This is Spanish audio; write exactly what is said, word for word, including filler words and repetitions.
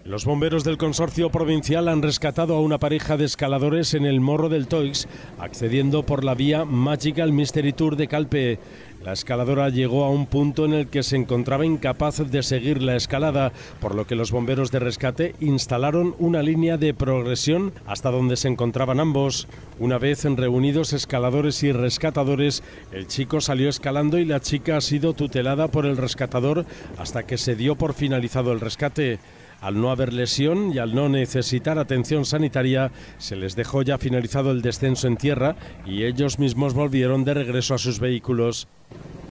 Los bomberos del consorcio provincial han rescatado a una pareja de escaladores en el Morro del Toix, accediendo por la vía Magical Mystery Tour de Calpe. La escaladora llegó a un punto en el que se encontraba incapaz de seguir la escalada, por lo que los bomberos de rescate instalaron una línea de progresión hasta donde se encontraban ambos. Una vez reunidos escaladores y rescatadores, el chico salió escalando y la chica ha sido tutelada por el rescatador hasta que se dio por finalizado el rescate. Al no haber lesión y al no necesitar atención sanitaria, se les dejó ya finalizado el descenso en tierra y ellos mismos volvieron de regreso a sus vehículos.